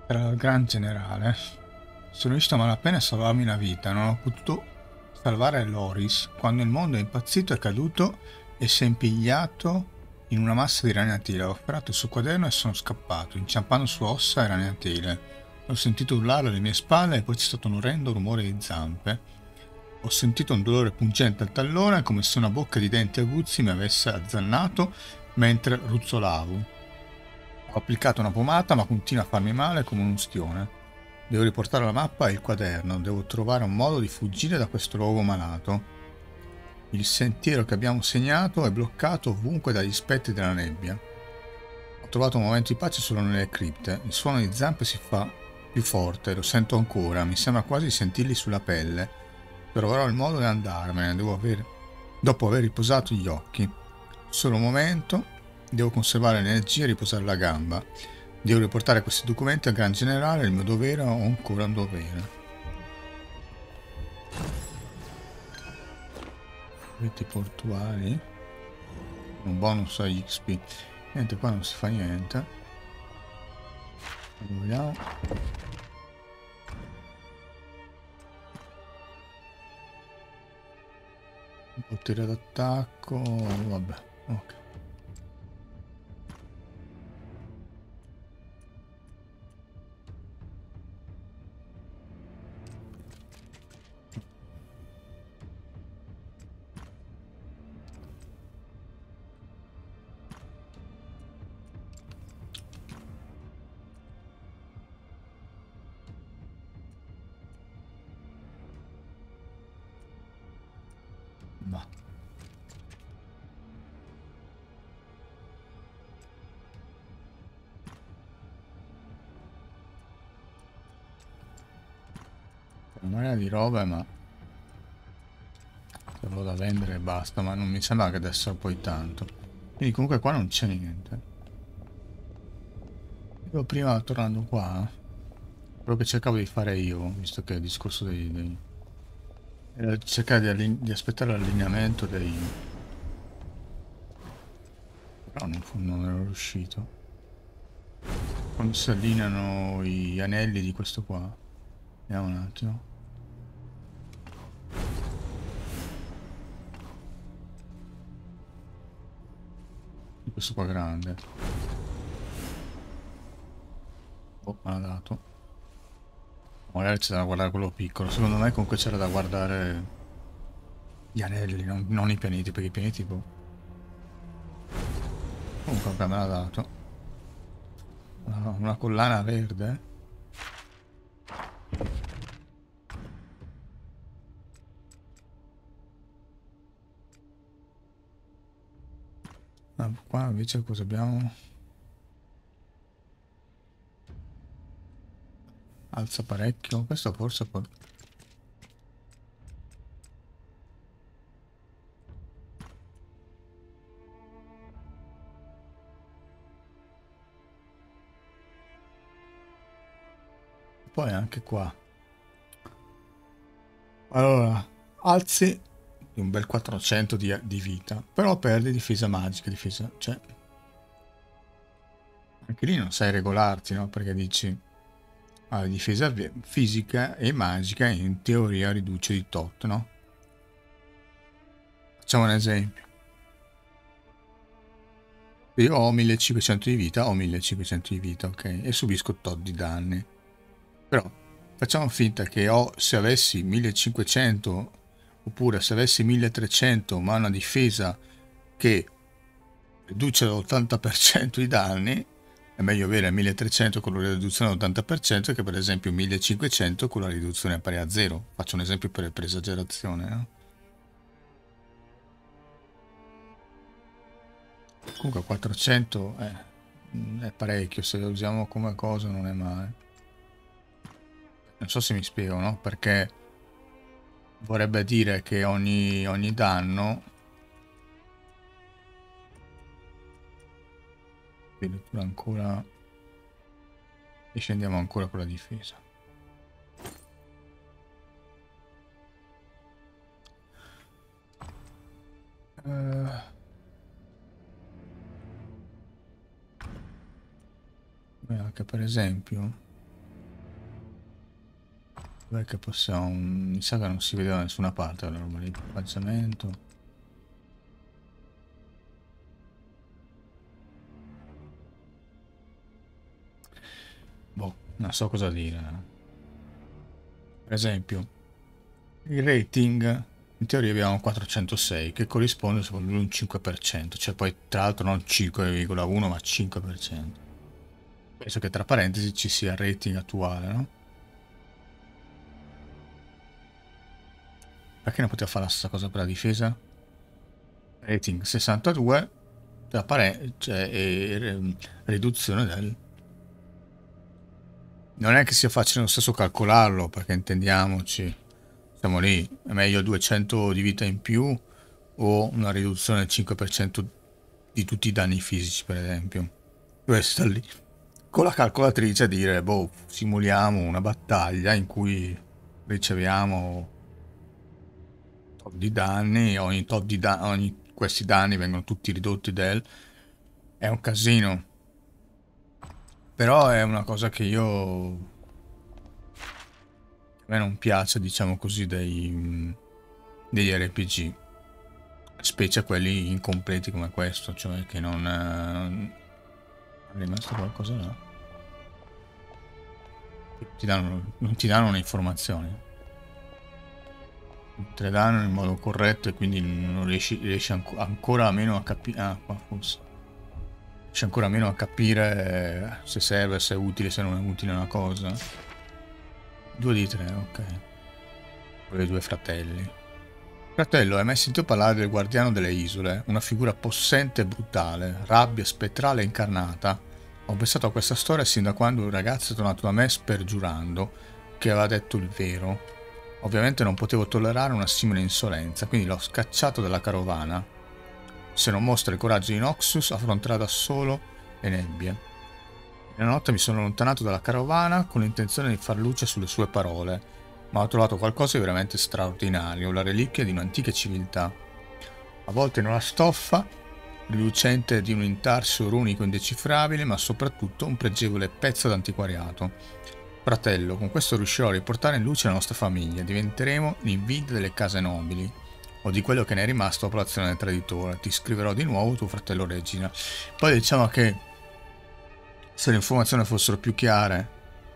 Era il gran generale. Sono riuscito a malapena a salvarmi la vita. Non ho potuto salvare Loris quando il mondo è impazzito, è caduto e si è impigliato in una massa di ragnatele. Ho afferrato il suo quaderno e sono scappato, inciampando su ossa e ragnatele. Ho sentito urlare alle mie spalle e poi c'è stato un orrendo rumore di zampe. Ho sentito un dolore pungente al tallone, come se una bocca di denti aguzzi mi avesse azzannato mentre ruzzolavo. Ho applicato una pomata, ma continua a farmi male come un ustione. Devo riportare la mappa e il quaderno. Devo trovare un modo di fuggire da questo luogo malato. Il sentiero che abbiamo segnato è bloccato ovunque dagli spettri della nebbia. Ho trovato un momento di pace solo nelle cripte. Il suono di zampe si fa più forte, lo sento ancora. Mi sembra quasi di sentirli sulla pelle. Troverò il modo di andarmene. Dopo aver riposato gli occhi. Solo un momento. Devo conservare l'energia e riposare la gamba. Devo riportare questi documenti al Gran Generale, il mio dovere o ancora un dovere. Reti portuali. Un bonus a XP. Niente, qua non si fa niente. Vediamo. Un potere d'attacco. Vabbè, ok. Ma una marea di robe, ma avevo da vendere e basta, ma non mi sembra che adesso poi tanto. Quindi comunque qua non c'è niente. Io prima tornando qua, quello che cercavo di fare io, visto che è il discorso era cercare di aspettare l'allineamento dei... Però non ero riuscito. Quando si allineano gli anelli di questo qua. Vediamo un attimo. Di questo qua grande. Oh, me l'ha dato. Magari c'è da guardare quello piccolo. Secondo me comunque c'era da guardare gli anelli, non i pianeti, perché i pianeti boh. Comunque me l'ha dato. Una collana verde. Ah, qua invece cosa abbiamo? Alza parecchio. Questo forse poi... Poi anche qua. Allora, alzi di un bel 400 di vita, però perdi difesa magica, difesa... Cioè, anche lì non sai regolarti, no? Perché dici... Ah, la difesa fisica e magica in teoria riduce di tot, no? Facciamo un esempio. Io ho 1500 di vita, ho 1500 di vita, ok? E subisco tot di danni. Però facciamo finta che se avessi 1500 oppure se avessi 1300 ma una difesa che riduce l'80% i danni, è meglio avere 1300 con la riduzione all'80% che per esempio 1500 con la riduzione pari a 0. Faccio un esempio per esagerazione, no? Comunque 400 è parecchio, se lo usiamo come cosa non è male. Non so se mi spiego, no? Perché vorrebbe dire che ogni danno, addirittura ancora, e scendiamo ancora con la difesa. Anche per esempio Dov'è che possiamo... Mi sa che non si vede da nessuna parte la roba lì. Equipaggiamento. Boh, non so cosa dire. Per esempio, il rating, in teoria abbiamo 406, che corrisponde secondo lui a un 5%, cioè poi tra l'altro non 5,1 ma 5%. Penso che tra parentesi ci sia il rating attuale, no? Perché non poteva fare la stessa cosa per la difesa? Rating 62, cioè, riduzione del... Non è che sia facile lo stesso calcolarlo, perché intendiamoci, siamo lì, è meglio 200 di vita in più o una riduzione del 5% di tutti i danni fisici, per esempio. Dovresti stare lì con la calcolatrice a dire, boh, simuliamo una battaglia in cui riceviamo tot di danni, ogni tot di ogni questi danni vengono tutti ridotti del... È un casino, però è una cosa che io... A me non piace, diciamo così, degli RPG, specie quelli incompleti come questo, cioè che non... è rimasto qualcosa là. Non ti danno le informazioni. Te le danno in modo corretto e quindi non riesci ancora meno a capire... Ah, qua forse. Riesci ancora meno a capire se serve, se è utile, se non è utile una cosa. 2 di 3, ok. Con i due fratelli. Fratello, hai mai sentito parlare del guardiano delle isole? Una figura possente e brutale, rabbia spettrale e incarnata. Ho pensato a questa storia sin da quando un ragazzo è tornato da me spergiurando che aveva detto il vero. Ovviamente non potevo tollerare una simile insolenza, quindi l'ho scacciato dalla carovana. Se non mostra il coraggio di Noxus, affronterà da solo le nebbie. Nella notte mi sono allontanato dalla carovana con l'intenzione di far luce sulle sue parole, ma ho trovato qualcosa di veramente straordinario, la reliquia di un'antica civiltà. Avvolta in una stoffa, rilucente di un intarsio runico indecifrabile, ma soprattutto un pregevole pezzo d'antiquariato. Fratello, con questo riuscirò a riportare in luce la nostra famiglia, diventeremo l'invidia delle case nobili, o di quello che ne è rimasto a popolazione del traditore. Ti scriverò di nuovo tuo fratello Regina. Poi diciamo che se le informazioni fossero più chiare,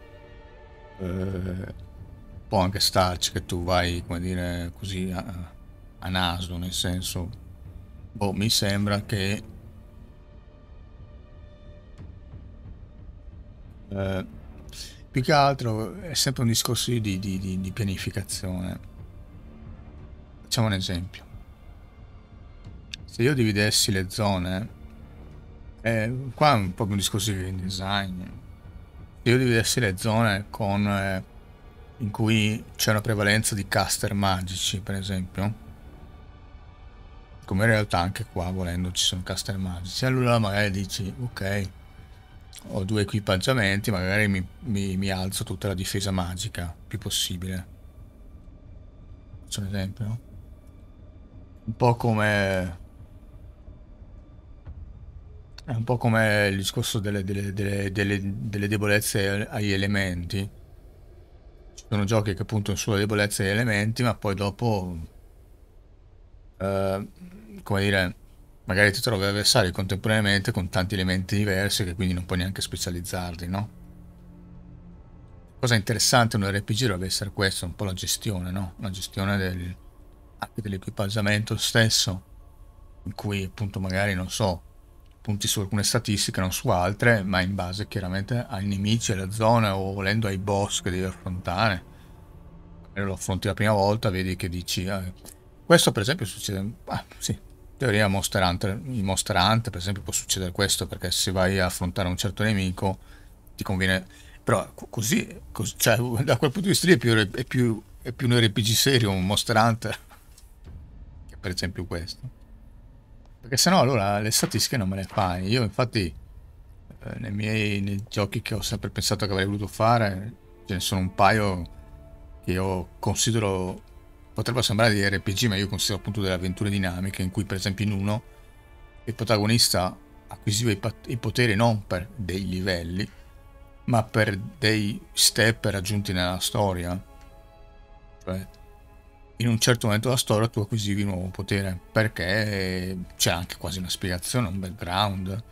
può anche starci che tu vai, come dire, così a naso, nel senso, boh, mi sembra che eh, più che altro è sempre un discorso di pianificazione. Facciamo un esempio. Se io dividessi le zone, qua è proprio un discorso di game design. Se io dividessi le zone con in cui c'è una prevalenza di caster magici, per esempio, come in realtà anche qua volendo ci sono caster magici, allora magari dici ok, ho due equipaggiamenti, magari mi alzo tutta la difesa magica più possibile. Faccio un esempio, no? Un po' come è un po' come il discorso delle debolezze agli elementi. Ci sono giochi che puntano sulle debolezze agli elementi, ma poi dopo eh, come dire, magari ti trovi avversari contemporaneamente con tanti elementi diversi che quindi non puoi neanche specializzarli, no? Cosa interessante in un RPG dovrebbe essere questo, un po' la gestione, no? La gestione anche dell'equipaggiamento stesso, in cui appunto magari, non so, punti su alcune statistiche, non su altre, ma in base chiaramente ai nemici, alle zone o volendo ai boss che devi affrontare. Magari lo affronti la prima volta, vedi che dici... questo per esempio succede... Ah, sì, in teoria Monster Hunter, in Monster Hunter per esempio può succedere questo, perché se vai a affrontare un certo nemico ti conviene... Però cioè, da quel punto di vista lì è più un RPG serio, un Monster Hunter, che per esempio questo. Perché sennò allora le statistiche non me le fai. Io infatti nei giochi che ho sempre pensato che avrei voluto fare, ce ne sono un paio che io considero, potrebbero sembrare di RPG, ma io considero appunto delle avventure dinamiche, in cui per esempio in uno il protagonista acquisiva i poteri non per dei livelli, ma per dei step raggiunti nella storia. Cioè, in un certo momento della storia tu acquisivi un nuovo potere, perché c'è anche quasi una spiegazione, un background.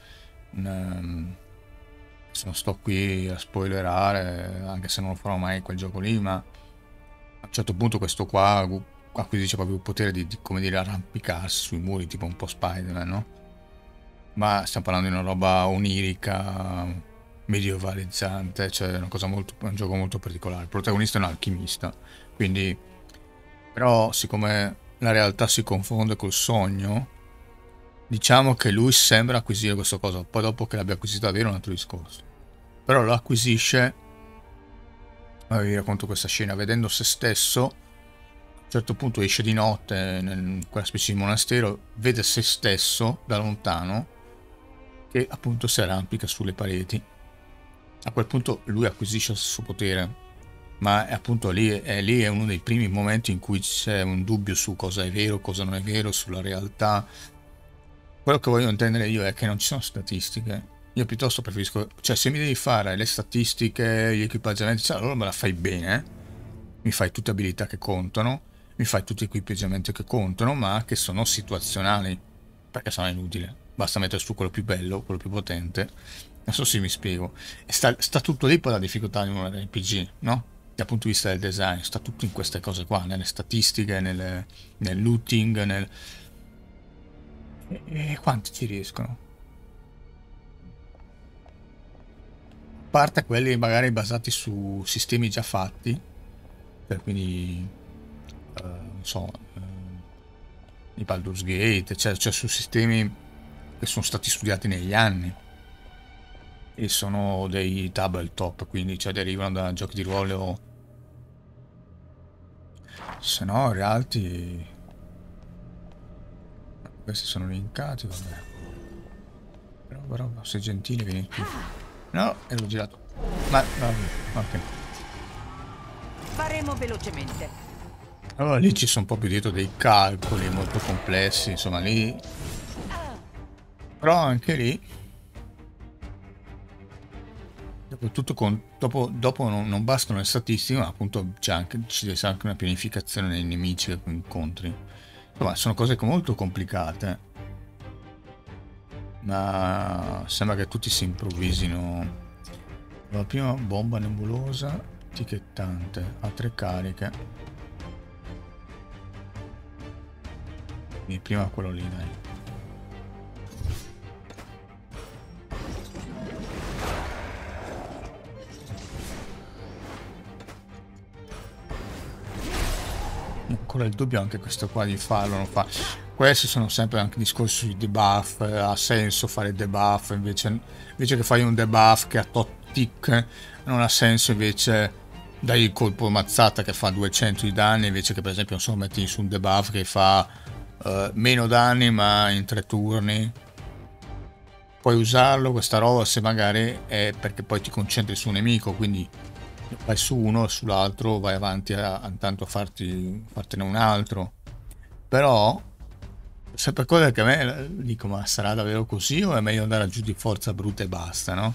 Se non sto qui a spoilerare, anche se non lo farò mai quel gioco lì, ma a un certo punto questo qua acquisisce proprio il potere di, come dire, arrampicarsi sui muri, tipo un po' Spider-Man, no? Ma stiamo parlando di una roba onirica, medievalizzante, cioè una cosa molto, un gioco molto particolare. Il protagonista è un alchimista, quindi però siccome la realtà si confonde col sogno, diciamo che lui sembra acquisire questa cosa, poi dopo che l'abbia acquisita davvero è un altro discorso. Però lo acquisisce, vi racconto questa scena, vedendo se stesso, a un certo punto esce di notte in quella specie di monastero, vede se stesso da lontano che appunto si arrampica sulle pareti. A quel punto lui acquisisce il suo potere, ma è appunto lì è uno dei primi momenti in cui c'è un dubbio su cosa è vero, cosa non è vero, sulla realtà. Quello che voglio intendere io è che non ci sono statistiche. Io piuttosto preferisco, cioè se mi devi fare le statistiche, gli equipaggiamenti, cioè, allora me la fai bene, mi fai tutte abilità che contano, mi fai tutti gli equipaggiamenti che contano, ma che sono situazionali, perché sono inutile. Basta mettere su quello più bello, quello più potente. Non so se mi spiego. E sta tutto lì poi la difficoltà di un RPG, no? Dal punto di vista del design, sta tutto in queste cose qua, nelle statistiche, nel looting, e quanti ci riescono? A parte quelli magari basati su sistemi già fatti, quindi non so, i Baldur's Gate, cioè su sistemi che sono stati studiati negli anni e sono dei tabletop, quindi cioè derivano da giochi di ruolo, se no realtì questi sono linkati, vabbè. Però sei gentile, vieni qui. No, ero girato. Ma vabbè, ok. Faremo velocemente. Allora lì ci sono proprio dietro dei calcoli molto complessi, insomma lì. Però anche lì, dopo non bastano le statistiche, ma appunto ci deve essere anche una pianificazione dei nemici che incontri. Insomma, sono cose molto complicate. Ma sembra che tutti si improvvisino. La prima bomba nebulosa etichettante ha 3 cariche. Quindi prima quello lì, dai. Ancora il dubbio anche questo qua di farlo, non fa. Questi sono sempre anche discorsi sui debuff, ha senso fare debuff invece che fai un debuff che ha tot tick, non ha senso invece dai il colpo mazzata che fa 200 di danni invece che per esempio non so metti su un debuff che fa meno danni ma in 3 turni. Puoi usarlo questa roba se magari è perché poi ti concentri su un nemico, quindi vai su uno e sull'altro vai avanti tanto a fartene un altro. Però sempre cosa che a me dico, ma sarà davvero così o è meglio andare giù di forza bruta e basta, no?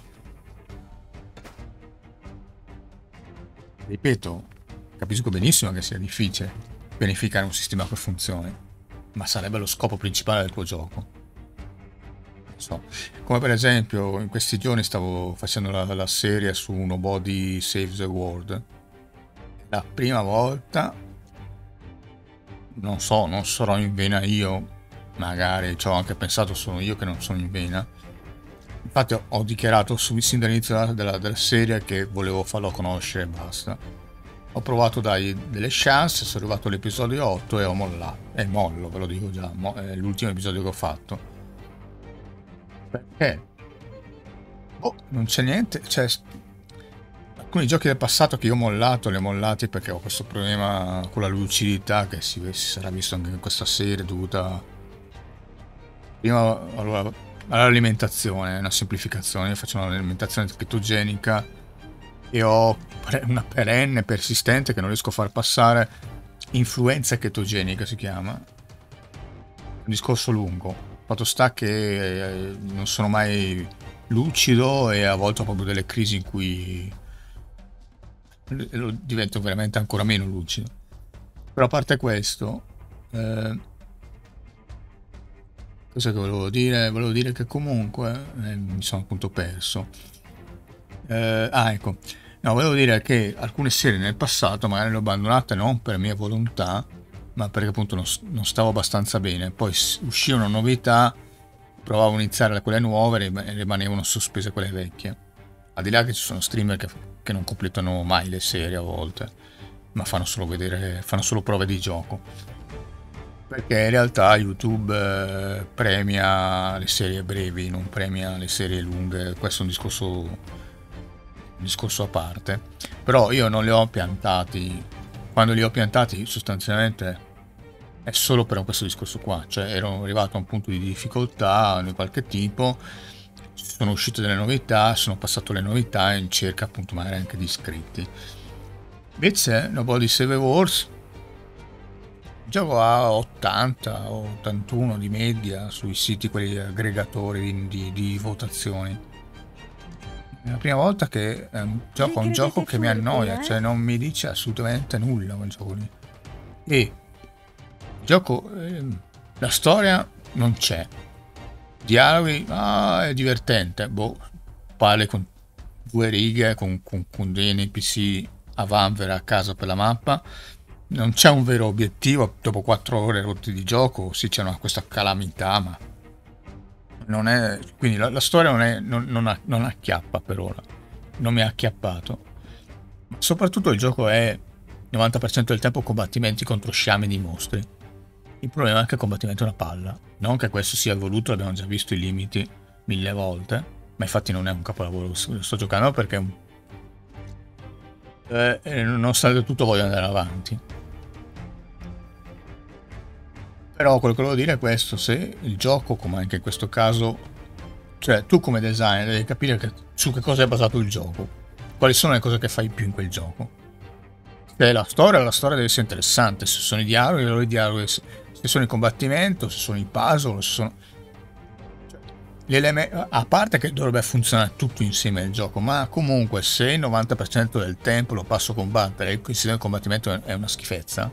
Ripeto, capisco benissimo che sia difficile pianificare un sistema che funzioni, ma sarebbe lo scopo principale del tuo gioco. So. Come per esempio in questi giorni stavo facendo la serie su Nobody Saves the World. La prima volta, non so, non sarò in vena io, magari ci ho anche pensato, sono io che non sono in vena. Infatti ho dichiarato sin dall'inizio della serie che volevo farlo conoscere e basta. Ho provato a dargli delle chance, sono arrivato all'episodio 8 e ho mollato. E mollo, ve lo dico già, è l'ultimo episodio che ho fatto. Perché? Oh, non c'è niente, cioè alcuni giochi del passato che io ho mollato, li ho mollati perché ho questo problema con la lucidità che si sarà visto anche in questa serie dovuta prima all'alimentazione, una semplificazione. Io faccio un'alimentazione chetogenica e ho una perenne persistente che non riesco a far passare, influenza chetogenica si chiama, un discorso lungo. Fatto sta che non sono mai lucido e a volte ho proprio delle crisi in cui divento veramente ancora meno lucido. Però a parte questo, cosa che volevo dire? Volevo dire che comunque mi sono appunto perso. Ecco. No, volevo dire che alcune serie nel passato magari le ho abbandonate non per mia volontà, ma perché appunto non stavo abbastanza bene. Poi uscivano novità, provavo a iniziare quelle nuove e rimanevano sospese quelle vecchie. Al di là che ci sono streamer che non completano mai le serie a volte, ma fanno solo vedere, fanno solo prove di gioco. Perché in realtà YouTube premia le serie brevi, non premia le serie lunghe. Questo è un discorso a parte. Però io non li ho piantati. Quando li ho piantati sostanzialmente è solo per questo discorso qua. Cioè ero arrivato a un punto di difficoltà di qualche tipo, sono uscite delle novità, sono passato le novità in cerca appunto magari anche di iscritti. Invece Nobody Save Wars gioco a 80 o 81 di media sui siti, quelli aggregatori di votazioni. È la prima volta che gioco a un gioco che mi annoia, cioè non mi dice assolutamente nulla quel gioco lì. E il gioco, la storia non c'è, dialoghi, è divertente, boh, parli con due righe, con dei NPC a vanvera a caso per la mappa. Non c'è un vero obiettivo. Dopo 4 ore rotti di gioco sì, c'è questa calamità, ma non è, quindi la storia non acchiappa per ora, non mi ha acchiappato. Soprattutto il gioco è 90% del tempo combattimenti contro sciami di mostri. Il problema è che il combattimento è una palla, non che questo sia voluto, abbiamo già visto i limiti 1000 volte, ma infatti non è un capolavoro, lo sto giocando perché nonostante tutto voglio andare avanti. Però quello che volevo dire è questo: se il gioco, come anche in questo caso, cioè tu come designer devi capire su che cosa è basato il gioco, quali sono le cose che fai più in quel gioco. Se è la storia deve essere interessante, se sono i dialoghi, allora i dialoghi, se sono il combattimento, se sono i puzzle, se sono... a parte che dovrebbe funzionare tutto insieme il gioco, ma comunque se il 90% del tempo lo passo a combattere e il sistema di combattimento è una schifezza,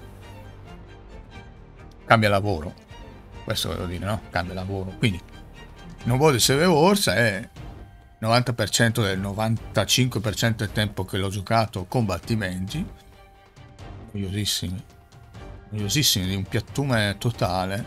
cambia lavoro. Questo voglio dire, no? Cambia lavoro. Quindi Nobody Save Wars è 90% del 95% del tempo che l'ho giocato combattimenti noiosissimi, di un piattume totale.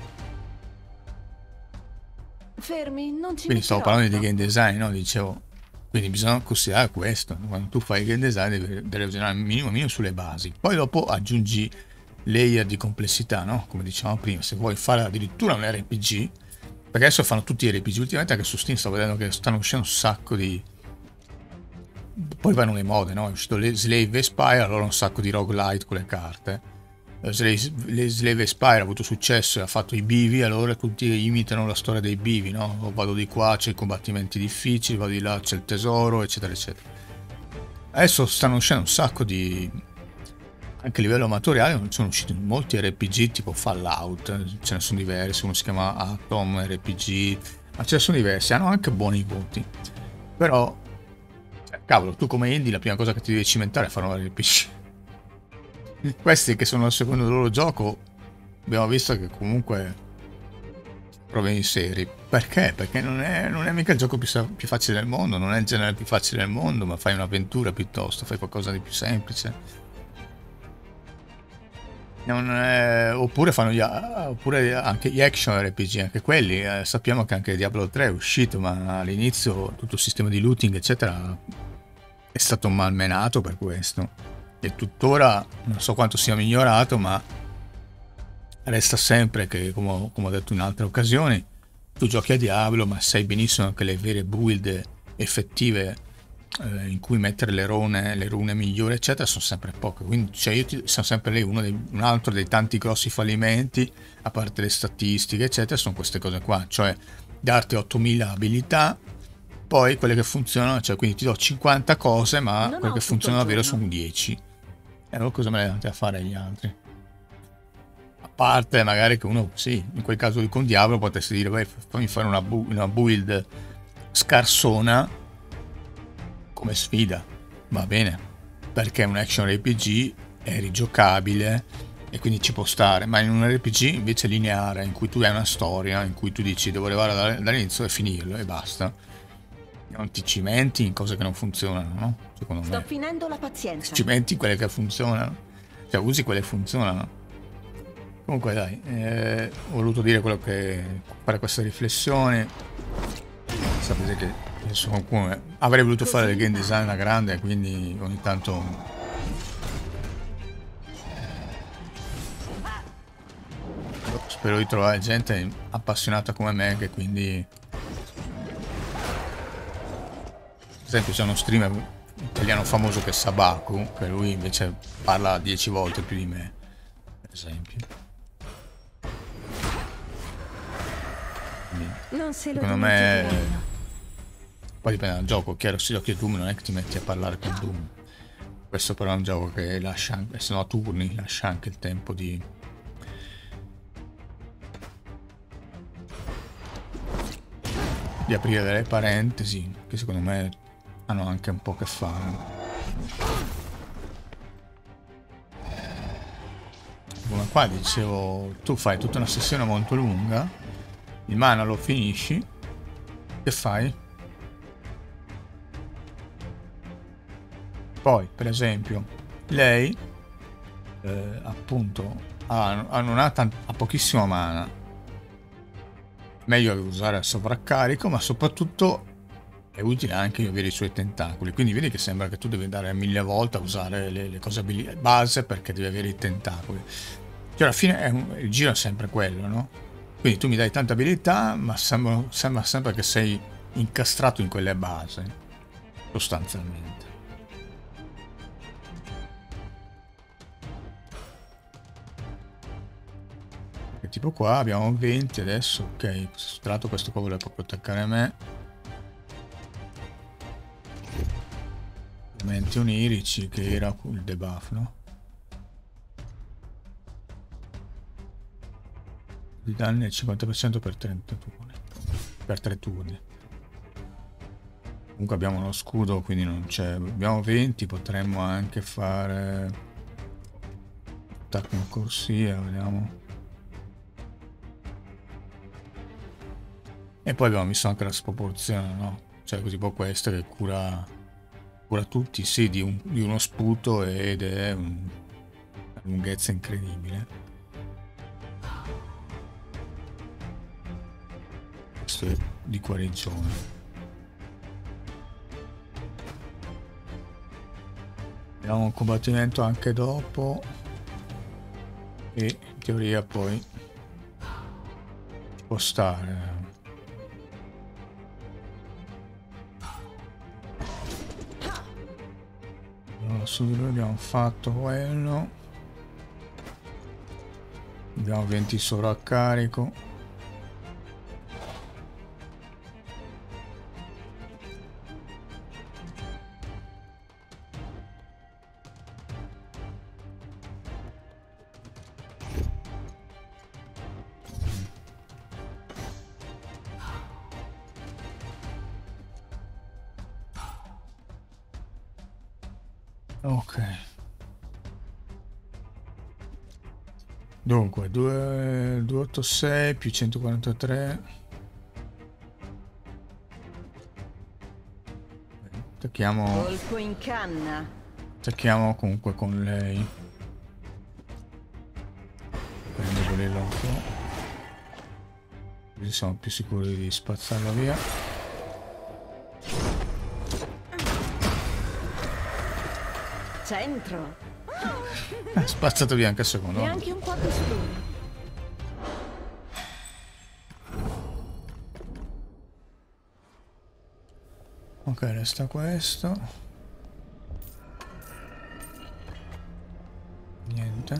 Fermi, non ci Quindi stavo metterò. parlando di game design, no? Dicevo, quindi bisogna considerare questo: quando tu fai game design devi ragionare minimo sulle basi, poi dopo aggiungi layer di complessità, no? Come dicevamo prima, se vuoi fare addirittura un RPG, perché adesso fanno tutti i RPG, ultimamente anche su Steam sto vedendo che stanno uscendo un sacco di... Poi vanno le mode, no? È uscito le Slave Spire, allora un sacco di roguelite con le carte. Slave Spire ha avuto successo e ha fatto i bivi, allora tutti imitano la storia dei bivi, no? Vado di qua, c'è i combattimenti difficili, vado di là, c'è il tesoro, eccetera eccetera. Adesso stanno uscendo un sacco di... anche a livello amatoriale sono usciti molti RPG tipo Fallout, ce ne sono diversi, uno si chiama Atom RPG, ma ce ne sono diversi, hanno anche buoni voti. Però, cavolo, tu come indie la prima cosa che ti devi cimentare è fare un RPG. Questi che sono il secondo loro gioco, abbiamo visto che comunque problemi seri. Perché? Perché non è mica il gioco più facile del mondo, non è il genere più facile del mondo, ma fai un'avventura piuttosto, fai qualcosa di più semplice. Oppure oppure anche gli action RPG, anche quelli. Sappiamo che anche Diablo 3 è uscito, ma all'inizio tutto il sistema di looting, eccetera, è stato malmenato per questo. E tuttora non so quanto sia migliorato, ma resta sempre che, come ho detto in altre occasioni, tu giochi a Diablo, ma sai benissimo che le vere build effettive in cui mettere le rune migliori, eccetera, sono sempre poche. Quindi sono sempre lì un altro dei tanti grossi fallimenti, a parte le statistiche, eccetera, sono queste cose qua, cioè darti 8000 abilità, poi quelle che funzionano, cioè quindi ti do 50 cose, ma quelle che funzionano davvero sono 10. E allora cosa me le date a fare gli altri? A parte magari che uno, sì, in quel caso con Diablo potresti dire, beh, fammi fare una build scarsona come sfida, va bene, perché un action RPG è rigiocabile, e quindi ci può stare, ma in un RPG invece lineare, in cui tu hai una storia, in cui tu dici devo arrivare dall'inizio e finirlo e basta, non ti cimenti in cose che non funzionano, no? Secondo Sto me finendo la pazienza. cimenti in quelle che funzionano, cioè usi quelle che funzionano. Comunque dai, ho voluto dire quello che fare questa riflessione. Sapete che adesso qualcuno avrei voluto fare del game design a grande, quindi ogni tanto spero di trovare gente appassionata come me, che quindi, per esempio, c'è uno streamer italiano famoso che è Sabaku, che lui invece parla 10 volte più di me, per esempio. Quindi, Non se lo secondo me, dimenticheranno. poi dipende dal gioco, chiaro, se giochi a Doom non è che ti metti a parlare con Doom. Questo però è un gioco che lascia anche, se no a turni, lascia anche il tempo di aprire delle parentesi che secondo me hanno anche un po' a che fare. Come qua dicevo, tu fai tutta una sessione molto lunga, il mana lo finisci, che fai? Poi, per esempio, lei appunto non ha, ha pochissimo mana. Meglio usare il sovraccarico, ma soprattutto è utile anche avere i suoi tentacoli. Quindi vedi che sembra che tu devi andare a 1000 volte a usare le cose base perché devi avere i tentacoli. Cioè alla fine il giro è sempre quello, no? Quindi tu mi dai tante abilità, ma sembra sempre che sei incastrato in quelle base, sostanzialmente. E tipo qua abbiamo 20 adesso, ok, tra l'altro questo qua vuole proprio attaccare me. Elementi onirici, che era il debuff, no? Di danni al 50% per 30 turni. Per 3 turni. Comunque abbiamo uno scudo, quindi non c'è. Abbiamo 20, potremmo anche fare attacco in corsia, vediamo. E poi abbiamo visto anche la sproporzione, no? Cioè tipo questo che cura tutti, sì, di uno sputo, ed è una lunghezza incredibile. Questo è di guarigione. Abbiamo un combattimento anche dopo e in teoria poi ci può stare. Allora, su di lui abbiamo fatto quello. Abbiamo 20 sovraccarico. Ok. Dunque, 286 più 143. Attacchiamo. Colpo in canna. Attacchiamo comunque con lei. Prendo quello un po'. Così siamo più sicuri di spazzarla via. Centro. Spazzato via anche il secondo. Neanche un quarto su lui. Ok, resta questo. Niente.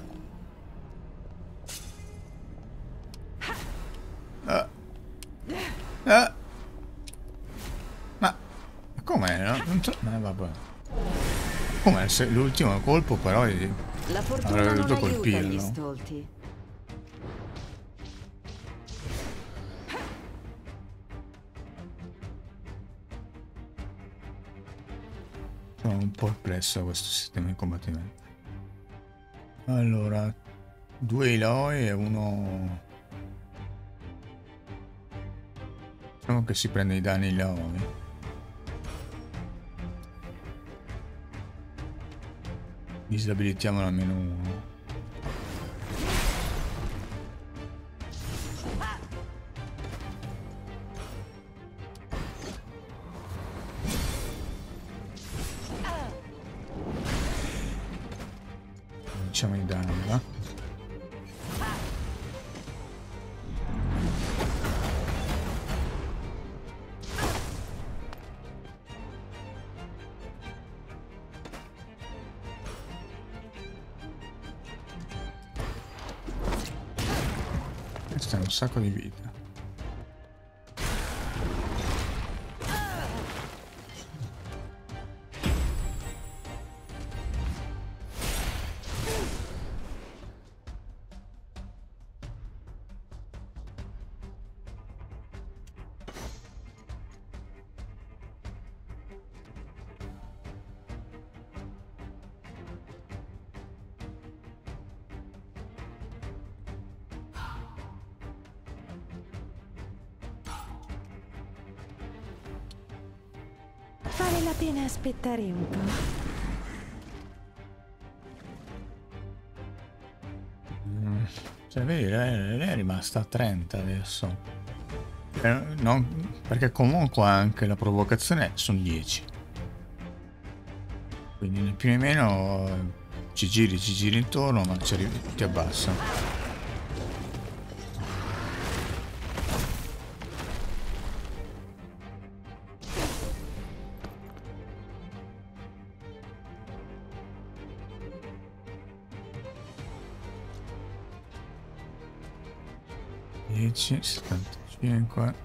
Ma com'è? Vabbè. Com'è? L'ultimo colpo però La fortuna avrebbe non dovuto aiuta gli colpirlo. stolti. Sono un po' perplesso a questo sistema di combattimento. Allora, 2 Eloy e uno... Diciamo che si prende i danni Eloy. Disabilitiamolo almeno uno. Facciamo i danni, va? Questo è un sacco di vita. Vale la pena aspettare un po'. Cioè, vedi, lei è rimasta a 30 adesso. Perché comunque anche la provocazione sono 10. Quindi né più né meno ci giri intorno, ma ti abbassa. 10, 75.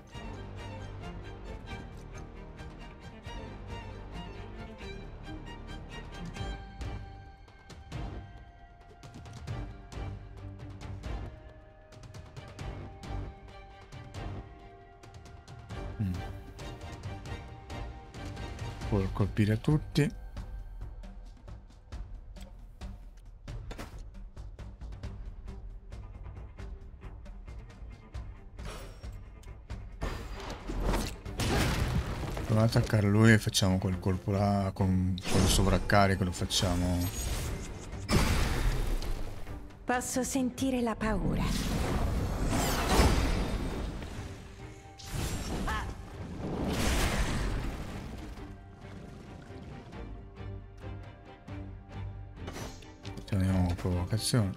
Può colpire tutti. Proviamo ad attaccare lui e facciamo quel colpo là con il sovraccarico, lo facciamo. Posso sentire la paura. Teniamo provocazione.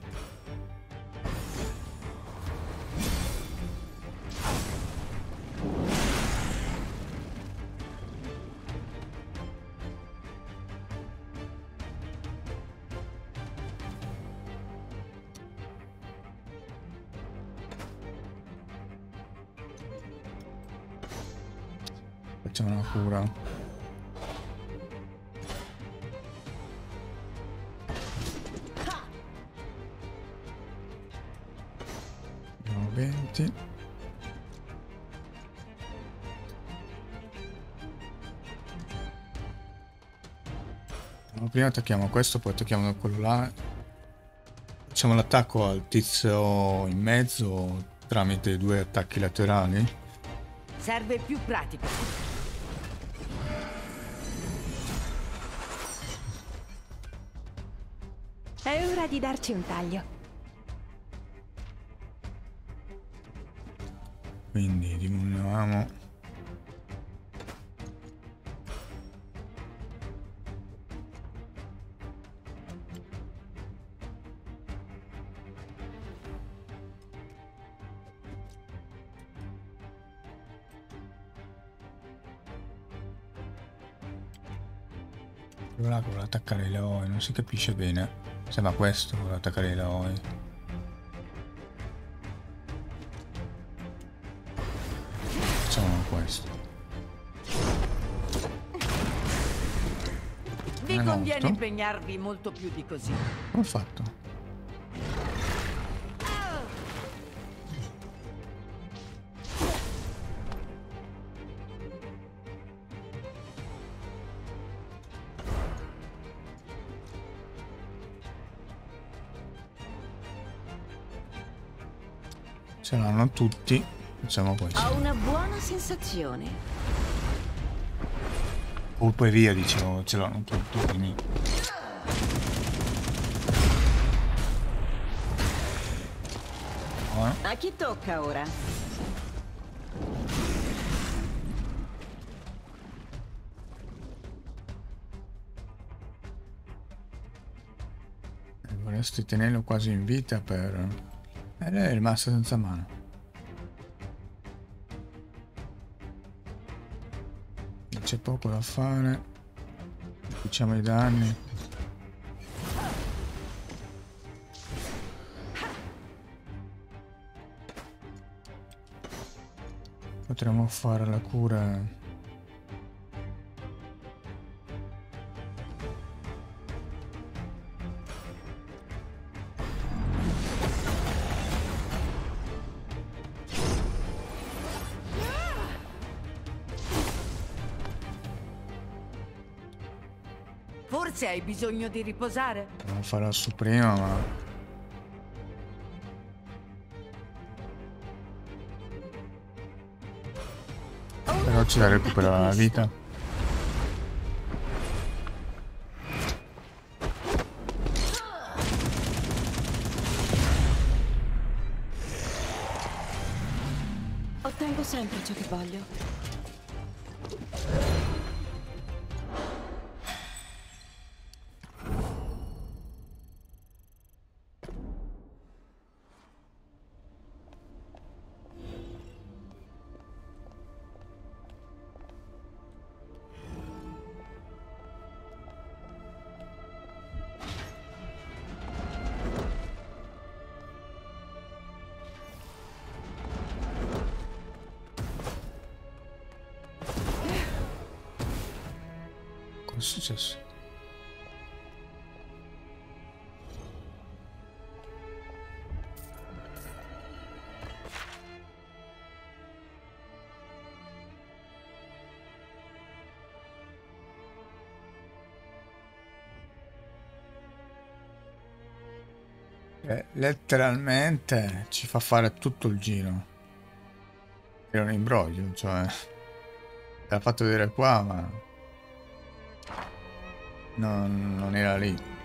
Facciamo una cura. 20. Prima attacchiamo questo, poi attacchiamo quello là. Facciamo l'attacco al tizio in mezzo tramite 2 attacchi laterali. Serve più pratica. È ora di darci un taglio. Quindi diminuiamo. Là vuole attaccare le Leoi, non si capisce bene. Sembra questo, vuole attaccare le Leoi. Facciamo questo. Vi conviene impegnarvi molto più di così. Come ho fatto? Ce l'hanno tutti, facciamo questo. Ho una buona sensazione. Colpo e via, dicevo, ce l'hanno tutti, quindi... Buono. A chi tocca ora? Vorresti tenerlo quasi in vita per... lei è rimasta senza mano. C'è poco da fare. Facciamo i danni. Potremmo fare la cura. Forse hai bisogno di riposare? Devo farla su prima, ma... Però ci la recupera la vita. Ottengo sempre ciò che voglio. Cosa è successo? Letteralmente ci fa fare tutto il giro. Era un imbroglio, cioè... L'ha fatto vedere qua, ma... non era lì.